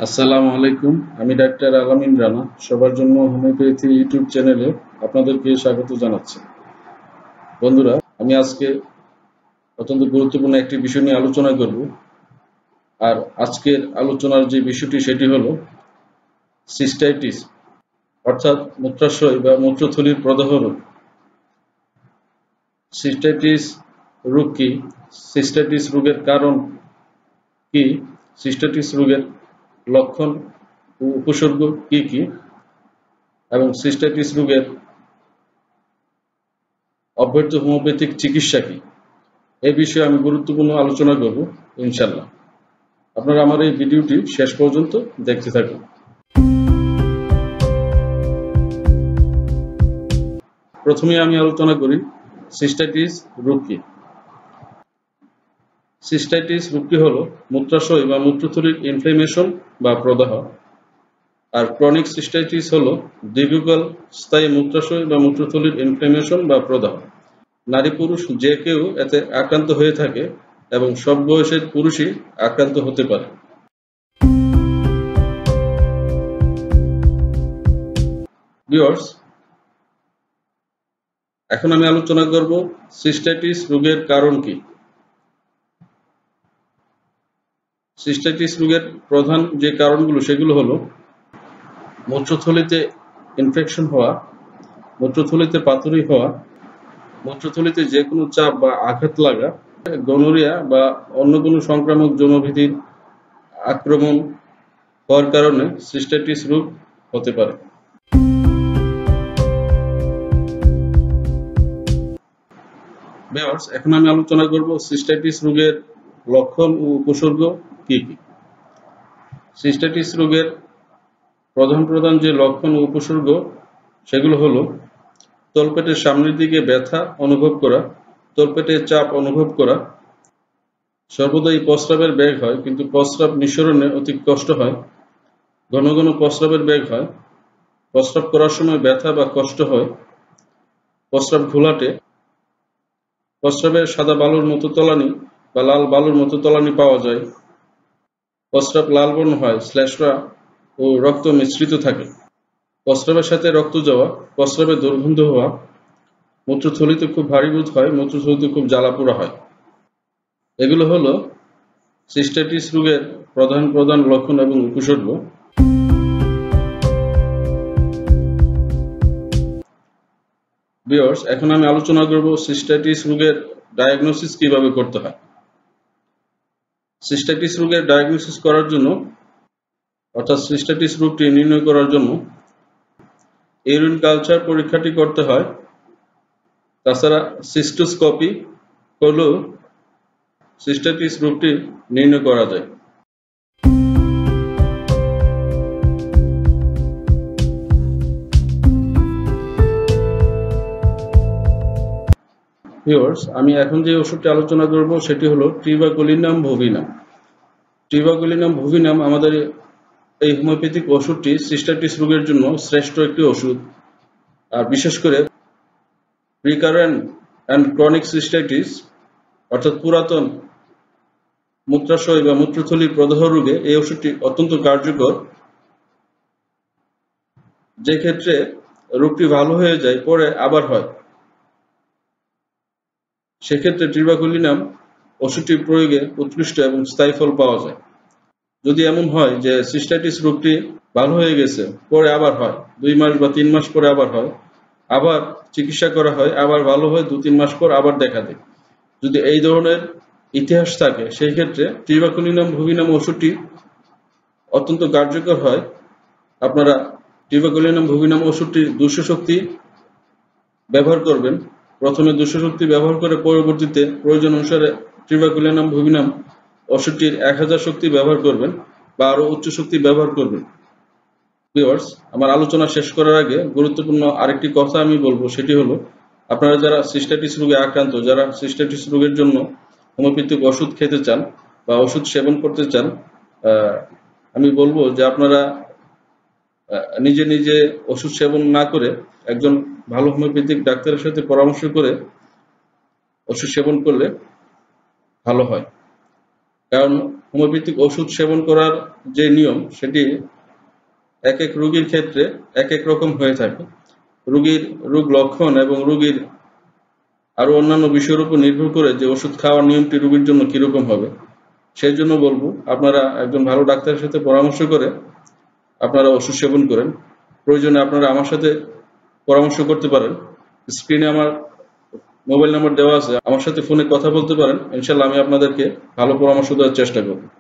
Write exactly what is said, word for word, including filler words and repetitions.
আসসালামু আলাইকুম। আমি ডাক্তার আলামিন রানা সবার জন্য হোমিওপ্যাথি ইউটিউব চ্যানেলে আপনাদেরকে স্বাগত জানাচ্ছি। বন্ধুরা, আমি আজকে অত্যন্ত গুরুত্বপূর্ণ একটি বিষয় নিয়ে আলোচনা করব। আর আজকের আলোচনার যে বিষয়টি সেটি হলো সিস্টাইটিস, অর্থাৎ মূত্রাশয় বা মূত্রথলির প্রদাহ রোগ। সিস্টাইটিস রোগ কি? সিস্টাইটিস রোগের কারণ কি? সিস্টাইটিস রোগের লক্ষণ ও উপসর্গ কি কি এবং সিস্টাইটিস রোগের অব্যর্থ হোমিওপ্যাথিক চিকিৎসা কি, এই বিষয়ে আমি গুরুত্বপূর্ণ আলোচনা করব ইনশাল্লাহ। আপনারা আমার এই ভিডিওটি শেষ পর্যন্ত দেখতে থাকুন। প্রথমে আমি আলোচনা করি সিস্টাইটিস রোগ কি। সিস্টাইটিস রোগটি হলো মূত্রাশয় বা মূত্রথলির ইনফ্লামেশন বা প্রদাহ। আর ক্রনিক সিস্টাইটিস হলো দীর্ঘকাল স্থায়ী মূত্রাশয় বা মূত্রথলির ইনফ্লামেশন বা প্রদাহ। নারী পুরুষ যে কেউ এতে আক্রান্ত হয়ে থাকে এবং সব বয়সের পুরুষই আক্রান্ত হতে পারে। ভিউয়ার্স, এখন আমি আলোচনা করব সিস্টাইটিস রোগের কারণ কি। সিস্টাইটিস রোগের প্রধান যে কারণগুলো সেগুলো হলো মূত্রথলিতে ইনফেকশন হওয়া, মূত্রথলিতে পাথরি হওয়া, মূত্রথলিতে যে কোনো চাপ বা আঘাত লাগা, গনোরিয়া বা অন্য কোনো সংক্রামক যৌনভিত্তির আক্রমণ হওয়ার কারণে সিস্টাইটিস রোগ হতে পারে। ভিউয়ার্স, এখন আমি আলোচনা করব সিস্টাইটিস রোগের লক্ষণ ও উপসর্গ কি কি। সিস্টাইটিস রোগের প্রধান প্রধান যে লক্ষণ ও উপসর্গ সেগুলো হলো তলপেটের সামনের দিকে ব্যথা অনুভব করা, তলপেটে চাপ অনুভব করা, সর্বদাই প্রস্রাবের বেগ হয় কিন্তু প্রস্রাব নিঃসরণে অতি কষ্ট হয়, ঘন ঘন প্রস্রাবের বেগ হয়, প্রস্রাব করার সময় ব্যথা বা কষ্ট হয়, প্রস্রাব ঘোলাটে, প্রস্রাবের সাদা বালুর মতো তলানি বা লাল বালুর মতো তলানি পাওয়া যায়, প্রস্রাব লাল বর্ণ হয়, শ্লেষ্মা ও রক্ত মিশ্রিত থাকে, প্রস্রাবের সাথে রক্ত যাওয়া, প্রস্রাবে দুর্গন্ধ হওয়া, মূত্রথলিতে খুব ভারী বোধ হয়, মূত্রথলিতে খুব জ্বালাপোড়া হয়। এগুলো হলো সিস্টাইটিস রোগের প্রধান প্রধান লক্ষণ এবং উপসর্গ। ভিউয়ার্স, এখন আমি আলোচনা করব সিস্টাইটিস রোগের ডায়াগনোসিস কিভাবে করতে হয়। সিস্টাইটিস রোগের ডায়াগনোসিস করার জন্য অর্থাৎ সিস্টাইটিস রোগটি নির্ণয় করার জন্য ইউরিন কালচার পরীক্ষাটি করতে হয়। তাছাড়া সিস্টোস্কোপি করলেও সিস্টাইটিস রোগটি নির্ণয় করা যায়। ভিউয়ার্স, আমি এখন যে ওষুধটি আলোচনা করব সেটি হলো ট্রিবাকুলিনাম ভুভিনাম। ট্রিবাকুলিনাম ভুভিনাম আমাদের এই হোমিওপ্যাথিক ওষুধটি সিস্টাইটিস রোগের জন্য শ্রেষ্ঠ একটি ওষুধ। আর বিশেষ করে রিকারেন্ট অ্যান্ড ক্রনিক সিস্টাইটিস অর্থাৎ পুরাতন মূত্রাশয় বা মূত্রথলির প্রদাহ রোগে এই ওষুধটি অত্যন্ত কার্যকর। যে ক্ষেত্রে রোগটি ভালো হয়ে যায় পরে আবার হয়, সেক্ষেত্রে ট্রিবাকুলিনাম ওষুধটির প্রয়োগে উৎকৃষ্ট এবং স্থায়ী ফল পাওয়া যায়। যদি এমন হয় যে সিস্টাইটিস রোগটি ভালো হয়ে গেছে পরে আবার হয়, দুই মাস বা তিন মাস পরে আবার হয়, আবার চিকিৎসা করা হয়, আবার ভালো হয়, দু তিন মাস পর আবার দেখা দেয়, যদি এই ধরনের ইতিহাস থাকে সেই ক্ষেত্রে ট্রিবাকুলিনাম ভুভিনাম ওষুধটি অত্যন্ত কার্যকর হয়। আপনারা ট্রিবাকুলিনাম ভুভিনাম ওষুধটির দুশো শক্তি ব্যবহার করবেন। প্রথমে দুশো শক্তি ব্যবহার করে পরবর্তীতে প্রয়োজন অনুসারে ট্রিবাকুলিনাম ভুভিনাম ওষুধটির এক হাজার শক্তি ব্যবহার করবেন বা আরো উচ্চ শক্তি ব্যবহার করবেন। ভিউয়ার্স, আমার আলোচনা শেষ করার আগে গুরুত্বপূর্ণ আরেকটি কথা আমি বলবো, সেটি হলো আপনারা যারা সিস্টাইটিস রোগে আক্রান্ত, যারা সিস্টাইটিস রোগের জন্য হোমিওপ্যাথিক ওষুধ খেতে চান বা ওষুধ সেবন করতে চান, আমি বলবো যে আপনারা নিজে নিজে ওষুধ সেবন না করে একজন ভালো হোমিওপ্যাথিক ডাক্তারের সাথে পরামর্শ করে ওষুধ সেবন করলে ভালো হয়। কারণ হোমিওপ্যাথিক ওষুধ সেবন করার যে নিয়ম সেটি এক এক রোগীর ক্ষেত্রে এক এক রকম হয়ে থাকে। রোগীর রোগ লক্ষণ এবং রোগীর আরো অন্যান্য বিষয়ের উপর নির্ভর করে যে ওষুধ খাওয়ার নিয়মটি রোগীর জন্য কিরকম হবে। সেই জন্য বলবো আপনারা একজন ভালো ডাক্তারের সাথে পরামর্শ করে আপনারা ওষুধ সেবন করেন। প্রয়োজনে আপনারা আমার সাথে পরামর্শ করতে পারেন। স্ক্রিনে আমার মোবাইল নাম্বার দেওয়া আছে, আমার সাথে ফোনে কথা বলতে পারেন। ইনশাআল্লাহ আমি আপনাদেরকে ভালো পরামর্শ দেওয়ার চেষ্টা করব।